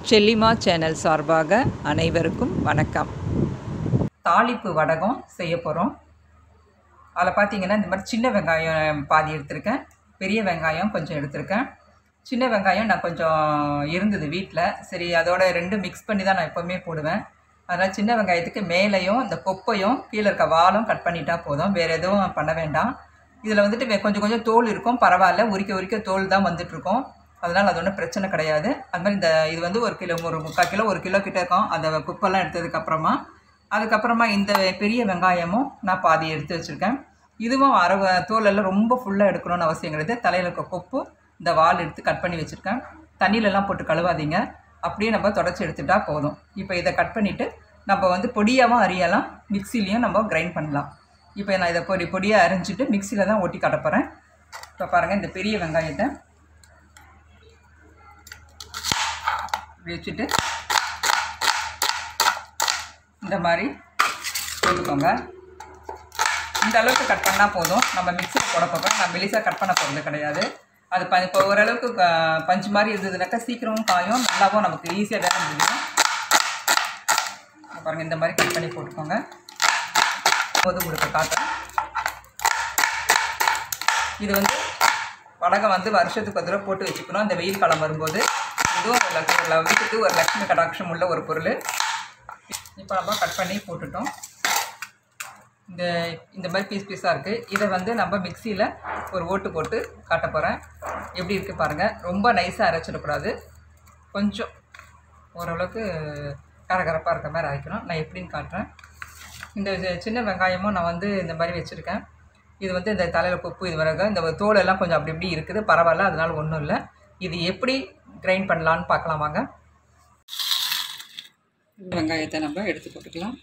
செல்லிமா channel சார்பாக அனைவருக்கும் வணக்கம். தாளிப்பு வடகம் செய்ய போகிறோம். அதில் பார்த்தீங்கன்னா இந்த மாதிரி சின்ன வெங்காயம் பாதி எடுத்திருக்கேன், பெரிய வெங்காயம் கொஞ்சம் எடுத்திருக்கேன். சின்ன வெங்காயம் நான் கொஞ்சம் இருந்தது வீட்டில், சரி அதோட ரெண்டும் மிக்ஸ் பண்ணி தான் நான் எப்போவுமே போடுவேன். அதனால் சின்ன வெங்காயத்துக்கு மேலேயும் இந்த கொப்பையும் கீழே இருக்க வாலும் கட் பண்ணிட்டா போதும், வேறு எதுவும் பண்ண வேண்டாம். இதில் வந்துட்டு கொஞ்சம் கொஞ்சம் தோல் இருக்கும், பரவாயில்ல, உரிக்க தோல் தான் வந்துட்டுருக்கோம். அதனால் அது ஒன்றும் பிரச்சனை கிடையாது. அது மாதிரி இது வந்து 1 கிலோ, ஒரு 3/4 கிலோ, 1 கிலோ கிட்டே இருக்கும். அந்த குப்பெல்லாம் அதுக்கப்புறமா இந்த பெரிய வெங்காயமும் நான் பாதி எடுத்து வச்சுருக்கேன். இதுவும் தோலெல்லாம் ரொம்ப ஃபுல்லாக எடுக்கணும்னு அவசியம் கிடையாது. தலையில் இருக்க கொப்பு, இந்த வால் எடுத்து கட் பண்ணி வச்சுருக்கேன். தண்ணியிலலாம் போட்டு கழுவாதீங்க, அப்படியே நம்ம தொடச்சி எடுத்துட்டா போதும். இப்போ இதை கட் பண்ணிவிட்டு நம்ம வந்து பொடியாகவும் அரியலாம், மிக்சிலையும் நம்ம கிரைண்ட் பண்ணலாம். இப்போ நான் இதை பொடியாக அரிஞ்சிட்டு மிக்சியில் தான் ஓட்டி காட்ட போகிறேன். இப்போ பாருங்கள், இந்த பெரிய வெங்காயத்தை வச்சுட்டு இந்த மாதிரி போட்டுக்கோங்க. இந்த அளவுக்கு கட் பண்ணால் போதும். நம்ம மிக்சியில் போட போகிறோம், நான் மெலிசாக கட் பண்ண போகிறது கிடையாது. அது இப்போ ஓரளவுக்கு பஞ்சு மாதிரி இருந்ததுனாக்கா சீக்கிரமும் காயும், நல்லாவும் நமக்கு ஈஸியாக வேலை முடியும். பாருங்கள், இந்த மாதிரி கட் பண்ணி போட்டுக்கோங்க. போது உங்களுக்கு காட்டுறேன். இது வந்து வடகம் வந்து வருஷத்துக்கு ஒரு தடவை போட்டு வச்சுக்கணும். அந்த வெயில் காலம் வரும்போது இதுவும் வீட்டுக்கு ஒரு லட்சுமி கடாட்சம் உள்ள ஒரு பொருள். இப்போ நம்ம கட் பண்ணி போட்டுட்டோம். இந்த மாதிரி பீஸாக இருக்குது. இதை வந்து நம்ம மிக்சியில் ஒரு ஓட்டு போட்டு காட்ட போகிறேன். எப்படி இருக்குது பாருங்கள். ரொம்ப நைஸாக அரைச்சிடக்கூடாது, கொஞ்சம் ஓரளவுக்கு கரகரப்பாக இருக்க மாதிரி அரைக்கணும். நான் எப்படின்னு காட்டுறேன். இந்த சின்ன வெங்காயமும் நான் வந்து இந்த மாதிரி வச்சுருக்கேன். இது வந்து இந்த தலையில் கொப்பு, இது வரைக்கும் இந்த தோலெல்லாம் கொஞ்சம் அப்படி இப்படி இருக்குது, பரவாயில்ல, அதனால் ஒன்றும் இல்லை. இது எப்படி கிரைண்ட் பண்ணலான்னு பார்க்கலாம் வாங்க. வெங்காயத்தை நம்ம எடுத்து போட்டுக்கலாம்.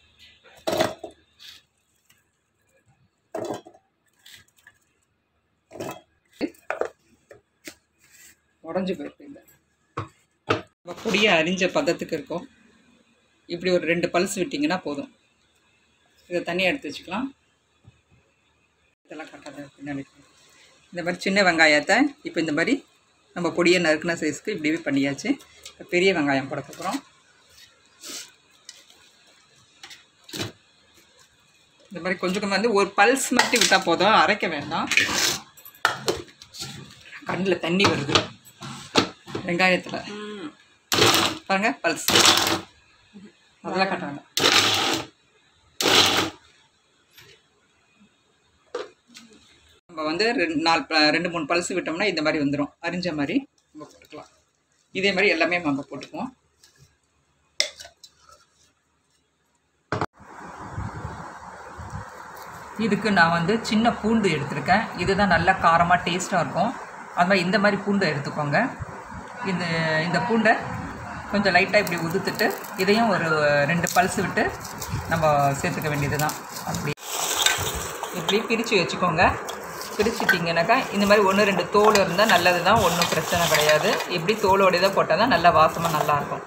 உடஞ்சி போயிருக்கு. இந்த பொடியை அரிஞ்ச பதத்துக்கு இருக்கும். இப்படி ஒரு 2 பல்ஸ் விட்டிங்கன்னா போதும். இதை தனியாக எடுத்து வச்சுக்கலாம். இதெல்லாம் கட்டாத பின்னாடி. இந்த மாதிரி சின்ன வெங்காயத்தை இப்போ இந்த மாதிரி நம்ம பொடியை நறுக்கின சைஸ்க்கு இப்படி பண்ணியாச்சு. இப்போ பெரிய வெங்காயம் போட போகிறோம். இந்த மாதிரி கொஞ்சம் வந்து ஒரு பல்ஸ் மட்டும் விட்டால் போதும், அரைக்க வேண்டாம். கண்ணில் தண்ணி வருது வெங்காயத்தில் பாருங்க, பல்ஸ் அதெல்லாம் கட்ட வேண்டாம். நம்ம வந்து 2-3 பல்ஸ் விட்டோம்னா இந்த மாதிரி வந்துடும், அரிஞ்ச மாதிரி நம்ம போட்டுக்கலாம். இதே மாதிரி எல்லாமே நம்ம போட்டுக்குவோம். இதுக்கு நான் வந்து சின்ன பூண்டு எடுத்திருக்கேன். இதுதான் நல்ல காரமாக டேஸ்ட்டாக இருக்கும். அது மாதிரி இந்த மாதிரி பூண்டை எடுத்துக்கோங்க. இந்த பூண்டை கொஞ்சம் லைட்டாக இப்படி உதுத்துட்டு இதையும் ஒரு 2 பல்ஸ் விட்டு நம்ம சேர்த்துக்க வேண்டியது தான். அப்படி இப்படி பிரித்து வச்சுக்கோங்க. பிரிச்சுட்டிங்கனாக்கா இந்த மாதிரி 1-2 தோல் இருந்தால் நல்லது தான், ஒன்றும் பிரச்சனை கிடையாது. இப்படி தோலோடு தான் போட்டால் தான் நல்லா வாசமாக நல்லாயிருக்கும்.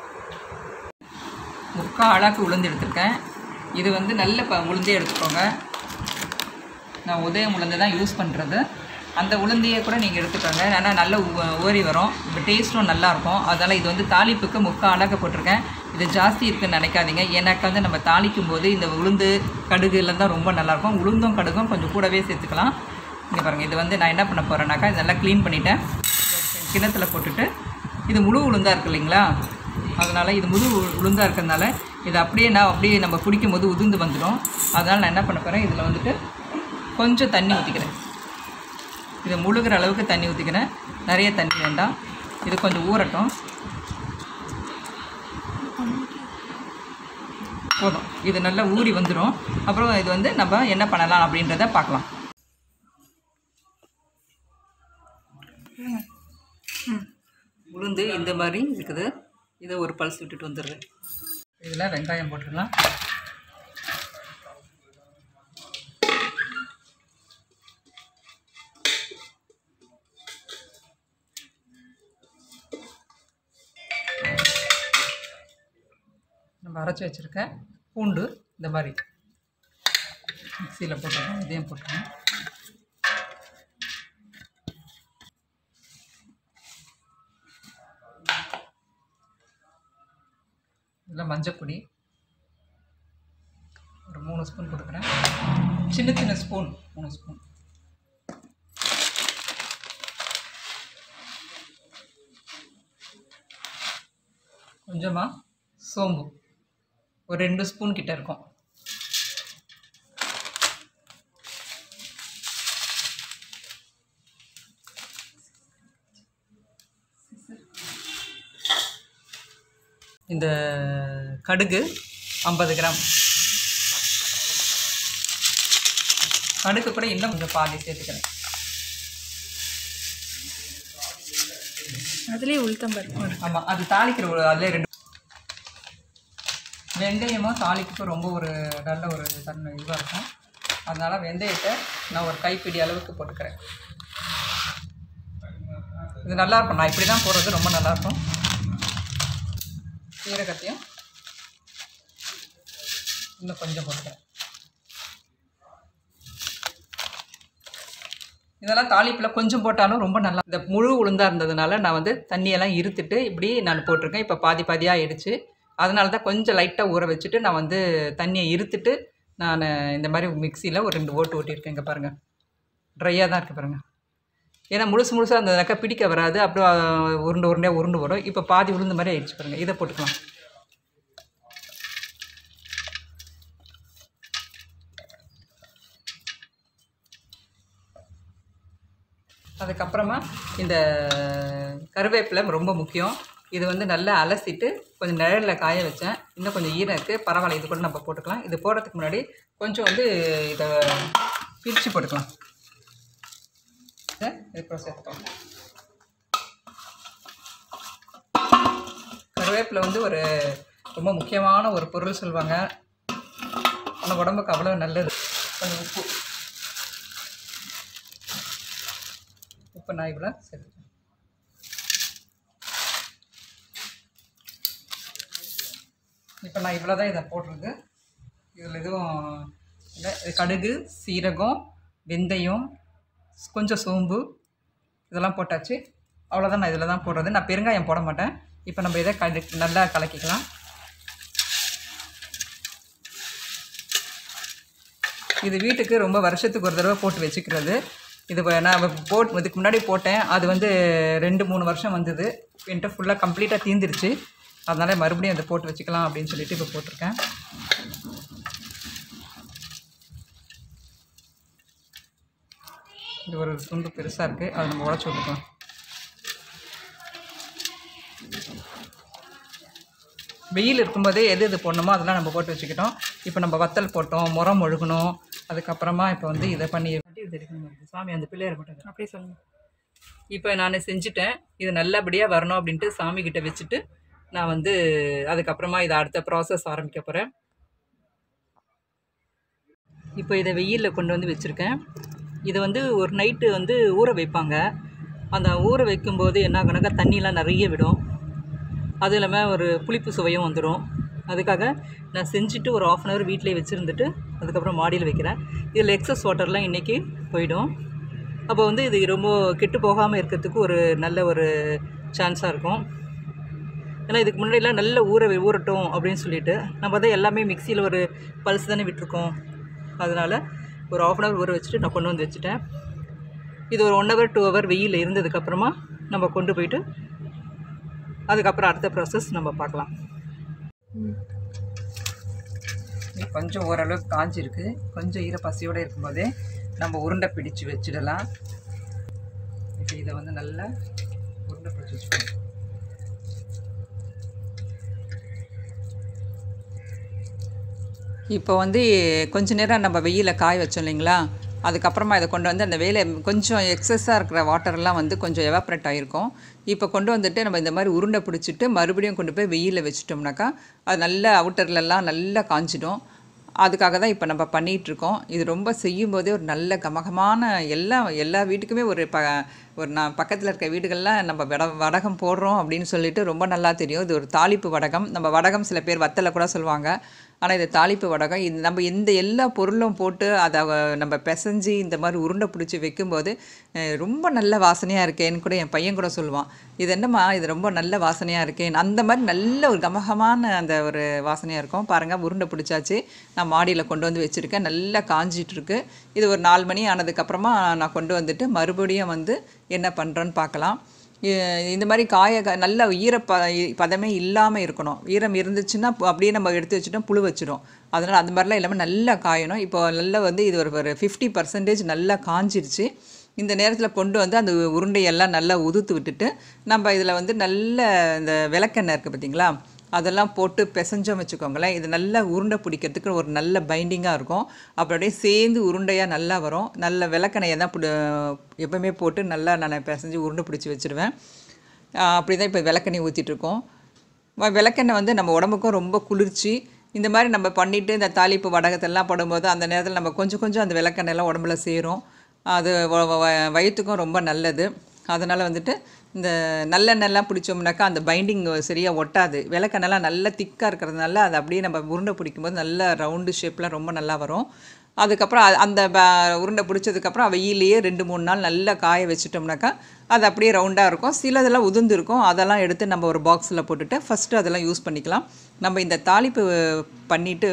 3/4 அளவுக்கு உளுந்து எடுத்துருக்கேன். இது வந்து நல்ல உளுந்தே எடுத்துக்கோங்க. நான் உதயம் உளுந்து தான் யூஸ் பண்ணுறது. அந்த உளுந்தையே கூட நீங்கள் எடுத்துக்கோங்க, ஆனால் நல்லா ஊறி வரும், இப்போ டேஸ்ட்டும் நல்லாயிருக்கும். அதனால் இது வந்து தாளிப்புக்கு 3/4 அளவுக்கு போட்டிருக்கேன். இது ஜாஸ்தி இருக்குதுன்னு நினைக்காதீங்க. ஏன்னாக்கா வந்து நம்ம தாளிக்கும் போது இந்த உளுந்து கடுகுலாம் தான் ரொம்ப நல்லாயிருக்கும். உளுந்தும் கடுகும் கொஞ்சம் கூடவே சேர்த்துக்கலாம். இங்கே பாருங்கள், இது வந்து நான் என்ன பண்ண போகிறேன்னாக்கா இது நல்லா க்ளீன் பண்ணிவிட்டேன். கிணத்துல போட்டுட்டு, இது முழு உளுந்தாக இருக்குது இல்லைங்களா, அதனால் இது முழு உளுந்தாக இருக்கிறதுனால இது அப்படியே நம்ம குடிக்கும் போது உதிர்ந்து வந்துடும். அதனால் நான் என்ன பண்ண போகிறேன், இதில் வந்துட்டு கொஞ்சம் தண்ணி ஊற்றிக்கிறேன். இதை முழுகிற அளவுக்கு தண்ணி ஊற்றிக்கிறேன், நிறைய தண்ணி வேண்டாம். இது கொஞ்சம் ஊறட்டும் போதும். இது நல்லா ஊறி வந்துடும். அப்புறம் இது வந்து நம்ம என்ன பண்ணலாம் அப்படின்றத பார்க்கலாம். உளுந்து இந்த மாதிரி இருக்குது. இதை ஒரு பல்ஸ் விட்டுட்டு வந்துடுறேன். இதில் வெங்காயம் போட்டுக்கலாம். நம்ம அரைச்சி வச்சுருக்க பூண்டு இந்த மாதிரி மிக்சியில் போட்டுருக்கோம். இதையும் போட்டுருக்கோம். இதில் மஞ்சப்பொடி ஒரு 3 ஸ்பூன் கொடுக்குறேன். சின்ன சின்ன ஸ்பூன் 3 ஸ்பூன். கொஞ்சமாக சோம்பு ஒரு 2 ஸ்பூன் கிட்ட இருக்கும். இந்த கடுகு 50 கிராம். கடுகு கூட இன்னும் கொஞ்சம் பாதி சேர்த்துக்கிறேன். அதுலேயே உளுத்தம்பருப்பு. ஆமாம், அது தாளிக்கிற அதில் 2 வெந்தயமும் தாளிக்கு ரொம்ப ஒரு நல்ல ஒரு தன்மை இதுவாக இருக்கும். அதனால் வெந்தயத்தை நான் ஒரு கைப்பிடி அளவுக்கு போட்டுக்கிறேன். இது நல்லாயிருக்கும். நான் இப்படி தான் போடுறது, ரொம்ப நல்லாயிருக்கும். சீரகத்தையும் இன்னும் கொஞ்சம் போட்டுக்கிறேன். இதெல்லாம் தாளிப்பில் கொஞ்சம் போட்டாலும் ரொம்ப நல்லா. இந்த முழு உளுந்தாக இருந்ததுனால நான் வந்து தண்ணியெல்லாம் இருத்துட்டு இப்படி நான் போட்டிருக்கேன். இப்போ பாதி பாதியாக ஆயிடுச்சு. அதனால தான் கொஞ்சம் லைட்டாக ஊற வச்சுட்டு நான் வந்து தண்ணியை இருத்துட்டு நான் இந்த மாதிரி மிக்சியில் ஒரு 2 ஓட்டு ஓட்டியிருக்கேன். இங்கே பாருங்கள், ட்ரையாக தான் இருக்குது பாருங்கள். ஏன்னா முழுசாக அந்த பிடிக்க வராது, அப்படியே உருண்டு வரும். இப்போ பாதி உளுந்து மாதிரி ஆயிடுச்சு பாருங்கள். இதை போட்டுக்கலாம். அதுக்கப்புறமா இந்த கருவேப்பிலை ரொம்ப முக்கியம். இது வந்து நல்லா அலசிட்டு கொஞ்சம் நிழலில் காய வச்சேன். இன்னும் கொஞ்சம் ஈரம் இருக்குது, பரவாயில்ல, இது கூட நம்ம போட்டுக்கலாம். இது போடுறதுக்கு முன்னாடி கொஞ்சம் வந்து இதை பிரித்து போட்டுக்கலாம். இது கூட சேர்த்துக்கலாம். கருவேப்பிலை வந்து ஒரு ரொம்ப முக்கியமான ஒரு பொருள் சொல்லுவாங்க. ஆனால் உடம்புக்கு அவ்வளோ நல்லது. கொஞ்சம் உப்பு நான் இவ்வளோ சேர்த்துக்கிறேன். இப்போ நான் இவ்வளோ தான் இதை போடுறது. இதில் எதுவும் இல்லை. கடுகு, சீரகம், வெந்தயம், கொஞ்சம் சோம்பு இதெல்லாம் போட்டாச்சு. அவ்வளோதான். நான் இதில் தான் போடுறது. நான் பெருங்காயம் போட மாட்டேன். இப்போ நம்ம இதை நல்லா கலக்கிக்கலாம். இது வீட்டுக்கு ரொம்ப வருஷத்துக்கு ஒரு தடவை போட்டு வச்சுக்கிறது. இது நான் இதுக்கு முன்னாடி போட்டேன். அது வந்து 2-3 வருஷம் வந்தது. என்கிட்ட ஃபுல்லாக கம்ப்ளீட்டாக தீந்துருச்சு. அதனால் மறுபடியும் அதை போட்டு வச்சுக்கலாம் அப்படின்னு சொல்லிட்டு இப்போ போட்டிருக்கேன். இது ஒரு துண்டு பெருசாக இருக்குது, அதை நம்ம உடச்சி விட்டுக்கலாம். வெயில் இருக்கும்போதே எது போடணுமோ அதெல்லாம் நம்ம போட்டு வச்சுக்கிட்டோம். இப்போ நம்ம வத்தல் போட்டோம், முறம் ஒழுகணும். அதுக்கப்புறமா இப்போ வந்து இதை பண்ணி சாமி அந்த பிள்ளையார் போட்டாங்க அப்படியே சொல்லுங்கள். இப்போ நான் செஞ்சுட்டேன். இது நல்லபடியாக வரணும் அப்படின்ட்டு சாமிக்கிட்ட வச்சுட்டு நான் வந்து அதுக்கப்புறமா இதை அடுத்த ப்ராசஸ் ஆரம்பிக்க போகிறேன். இப்போ இதை வெயிலில் கொண்டு வந்து வச்சுருக்கேன். இதை வந்து ஒரு நைட்டு வந்து ஊற வைப்பாங்க. அந்த ஊற வைக்கும்போது என்ன ஆகுனாக்கா தண்ணியெலாம் நிறைய விடும். அது இல்லாமல் ஒரு புளிப்பு சுவையும் வந்துடும். அதுக்காக நான் செஞ்சுட்டு ஒரு 1/2 hour வீட்டிலே வச்சுருந்துட்டு அதுக்கப்புறம் மாடியில் வைக்கிறேன். இதில் எக்ஸஸ் வாட்டர்லாம் இன்றைக்கி போயிடும். அப்போ வந்து இது ரொம்ப கெட்டு போகாமல் இருக்கிறதுக்கு ஒரு நல்ல ஒரு சான்ஸாக இருக்கும். ஏன்னா இதுக்கு முன்னாடிலாம் நல்ல ஊறட்டும் அப்படின்னு சொல்லிட்டு நம்ம தான் எல்லாமே மிக்சியில் ஒரு பல்ஸ் தானே விட்டுருக்கோம். அதனால் ஒரு 1/2 hour ஊற வச்சுட்டு நான் கொண்டு வந்து வச்சுட்டேன். இது ஒரு 1 hour 2 hour வெயில் இருந்ததுக்கப்புறமா நம்ம கொண்டு போயிட்டு அதுக்கப்புறம் அடுத்த ப்ராசஸ் நம்ம பார்க்கலாம். கொஞ்சம் ஓரளவுக்கு காஞ்சிருக்கு. கொஞ்சம் ஈரப்பசியோடு இருக்கும்போதே நம்ம உருண்டை பிடிச்சி வச்சிடலாம். இப்போ இதை வந்து நல்லா உருண்டை பிடிச்சி வச்சுக்கணும். இப்போ வந்து கொஞ்ச நேரம் நம்ம வெயிலில் காய வச்சோம் இல்லைங்களா, அதுக்கப்புறமா இதை கொண்டு வந்து அந்த வேலை கொஞ்சம் எக்ஸஸாக இருக்கிற வாட்டர்லாம் வந்து கொஞ்சம் எவாப்ரேட் ஆகிருக்கும். இப்போ கொண்டு வந்துட்டு நம்ம இந்த மாதிரி உருண்டை பிடிச்சிட்டு மறுபடியும் கொண்டு போய் வெயிலில் வச்சுட்டோம்னாக்கா அது நல்லா அவுட்டர்லலாம் நல்லா காஞ்சிடும். அதுக்காக தான் இப்போ நம்ம பண்ணிகிட்ருக்கோம். இது ரொம்ப செய்யும்போதே ஒரு நல்ல கமகமான எல்லா வீட்டுக்குமே ஒரு ஒரு நான் பக்கத்தில் இருக்க வீடுகள்லாம் நம்ம வடகம் போடுறோம் அப்படின்னு சொல்லிட்டு ரொம்ப நல்லா தெரியும். இது ஒரு தாளிப்பு வடகம். நம்ம வடகம் சில பேர் வத்தலை கூட சொல்லுவாங்க. ஆனால் இது தாளிப்பு வடகம். இது நம்ம இந்த எல்லா பொருளும் போட்டு அதை நம்ம பிசைஞ்சு இந்த மாதிரி உருண்டை பிடிச்சி வைக்கும்போது ரொம்ப நல்ல வாசனையாக இருக்கேன்னு கூட என் பையன் கூட சொல்லுவான். இது என்னம்மா இது ரொம்ப நல்ல வாசனையாக இருக்கேன். அந்த மாதிரி நல்ல ஒரு கமகமான அந்த ஒரு வாசனையாக இருக்கும். பாருங்கள், உருண்டை பிடிச்சாச்சு. நான் மாடியில் கொண்டு வந்து வச்சுருக்கேன். நல்லா காஞ்சிட்ருக்கு. இது ஒரு 4 மணி ஆனதுக்கப்புறமா நான் கொண்டு வந்துட்டு மறுபடியும் வந்து என்ன பண்ணுறேன்னு பார்க்கலாம். இந்த மாதிரி நல்ல பதமே இல்லாமல் இருக்கணும். ஈரம் இருந்துச்சுன்னா அப்படியே நம்ம எடுத்து வச்சுட்டோம் புழு வச்சிடும். அதனால் அந்த மாதிரிலாம் இல்லாமல் நல்லா காயணும். இப்போ நல்லா வந்து இது ஒரு 50% நல்லா காஞ்சிருச்சு. இந்த நேரத்தில் கொண்டு வந்து அந்த உருண்டையெல்லாம் நல்லா உதுத்து விட்டுட்டு நம்ம இதில் வந்து நல்ல இந்த விளக்கெண்ணெய் இருக்குது பார்த்திங்களா, அதெல்லாம் போட்டு பிசைஞ்சோம் வச்சுக்கோங்களேன். இது நல்லா உருண்டை பிடிக்கிறதுக்கு ஒரு நல்ல பைண்டிங்காக இருக்கும். அப்படியே சேர்ந்து உருண்டையாக நல்லா வரும். நல்ல விளக்கெண்ணையை தான் எப்போவுமே போட்டு நல்லா நான் பிசைஞ்சு உருண்டை பிடிச்சி வச்சுருவேன். அப்படி தான் இப்போ விளக்கெண்ணெய் ஊற்றிட்டுருக்கோம். விளக்கெண்ணெய் வந்து நம்ம உடம்புக்கும் ரொம்ப குளிர்ச்சி. இந்த மாதிரி நம்ம பண்ணிவிட்டு இந்த தாளிப்பு வடகத்தெல்லாம் போடும்போது அந்த நேரத்தில் நம்ம கொஞ்சம் அந்த விளக்கெண்ணெய்லாம் உடம்புல சேரும். அது வயிற்றுக்கும் ரொம்ப நல்லது. அதனால் வந்துட்டு இந்த நல்லெண்ணெய்லாம் பிடிச்சோம்னாக்கா அந்த பைண்டிங் சரியாக ஒட்டாது. விளக்கெண்ணெய்லாம் நல்லா திக்காக இருக்கிறதுனால அது அப்படியே நம்ம உருண்டை பிடிக்கும்போது நல்ல ரவுண்டு ஷேப்பில் ரொம்ப நல்லா வரும். அதுக்கப்புறம் அந்த உருண்டை பிடிச்சதுக்கப்புறம் வெயிலேயே 2-3 நாள் நல்லா காய வச்சிட்டோம்னாக்கா அது அப்படியே ரவுண்டாக இருக்கும். சிலதெல்லாம் உதிர்ந்து இருக்கும். அதெல்லாம் எடுத்து நம்ம ஒரு பாக்ஸில் போட்டுட்டு ஃபஸ்ட்டு அதெல்லாம் யூஸ் பண்ணிக்கலாம். நம்ம இந்த தாளிப்பு பண்ணிவிட்டு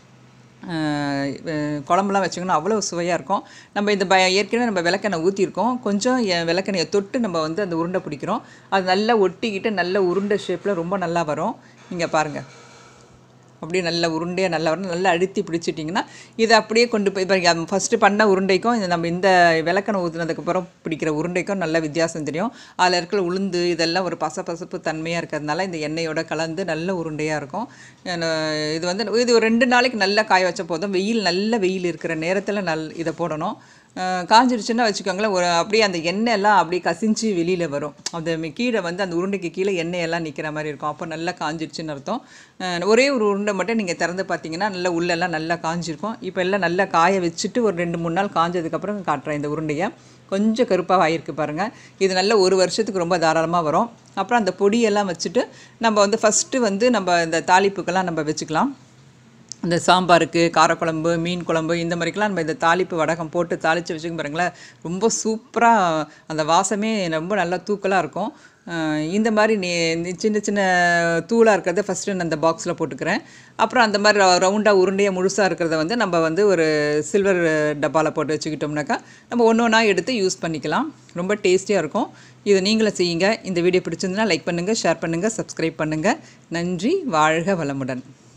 குழம்புலாம் வச்சிங்கன்னா அவ்வளோ சுவையாக இருக்கும். நம்ம இந்த ஏற்கனவே நம்ம விளக்கெண்ணெய் ஊற்றிருக்கோம். கொஞ்சம் விளக்கெண்ணையை தொட்டு நம்ம வந்து அந்த உருண்டை பிடிக்கிறோம். அது நல்லா ஒட்டிக்கிட்டு நல்ல உருண்டை ஷேப்பில் ரொம்ப நல்லா வரும். நீங்கள் பாருங்கள், அப்படியே நல்ல உருண்டையாக நல்லா வரும். நல்லா அழுத்தி பிடிச்சிட்டிங்கன்னா இதை அப்படியே கொண்டு போய் பாருங்க. ஃபஸ்ட்டு பண்ண உருண்டைக்கும் நம்ம இந்த விளக்கெண்ணெய் ஊற்றினதுக்கப்புறம் பிடிக்கிற உருண்டைக்கும் நல்ல வித்தியாசம் தெரியும். அதில் இருக்கிற உளுந்து இதெல்லாம் ஒரு பசப்பசப்பு தன்மையாக இருக்கிறதுனால இந்த எண்ணெயோட கலந்து நல்ல உருண்டையாக இருக்கும். இது ஒரு 2 நாளைக்கு நல்லா காய வச்ச போதும். நல்ல வெயில் இருக்கிற நேரத்தில் இதை போடணும். காஞ்சிருச்சுன்னா வச்சுக்கோங்களேன், அப்படியே அந்த எண்ணெயெல்லாம் அப்படியே கசிஞ்சு வெளியில் வரும். அந்த கீழே வந்து அந்த உருண்டைக்கு கீழே எண்ணெயெல்லாம் நிற்கிற மாதிரி இருக்கும். அப்போ நல்லா காஞ்சிருச்சுன்னு அர்த்தம். ஒரே ஒரு உருண்டை மட்டும் நீங்கள் திறந்து பார்த்தீங்கன்னா நல்லா உள்ளெல்லாம் நல்லா காஞ்சிருக்கும். இப்போ எல்லாம் நல்லா காய வச்சுட்டு ஒரு 2-3 நாள் காஞ்சதுக்கப்புறம் காட்டுறேன். இந்த உருண்டையை கொஞ்சம் கருப்பாக ஆகிருக்கு பாருங்கள். இது நல்ல 1 வருஷத்துக்கு ரொம்ப தாராளமாக வரும். அப்புறம் அந்த பொடியெல்லாம் வச்சுட்டு நம்ம வந்து ஃபஸ்ட்டு வந்து நம்ம இந்த தாளிப்புக்கெல்லாம் நம்ம வச்சுக்கலாம். இந்த சாம்பாருக்கு, காரக்குழம்பு, மீன் குழம்பு இந்த மாதிரிக்கெலாம் நம்ம இந்த தாளிப்பு வடகம் போட்டு தாளித்து வச்சுக்க பாருங்களேன், ரொம்ப சூப்பராக அந்த வாசமே ரொம்ப நல்லா தூக்கலாக இருக்கும். இந்த மாதிரி சின்ன சின்ன தூளாக இருக்கிறத ஃபஸ்ட்டு நான் இந்த பாக்ஸில் போட்டுக்கிறேன். அப்புறம் அந்த மாதிரி ரவுண்டாக உருண்டையாக முழுசாக இருக்கிறத வந்து நம்ம வந்து ஒரு சில்வர் டப்பாவில் போட்டு வச்சுக்கிட்டோம்னாக்கா நம்ம ஒன்றா எடுத்து யூஸ் பண்ணிக்கலாம். ரொம்ப டேஸ்டியாக இருக்கும். இதை நீங்களும் செய்யுங்க. இந்த வீடியோ பிடிச்சிருந்துன்னா லைக் பண்ணுங்கள், ஷேர் பண்ணுங்கள், சப்ஸ்கிரைப் பண்ணுங்கள். நன்றி. வாழ்க வளமுடன்.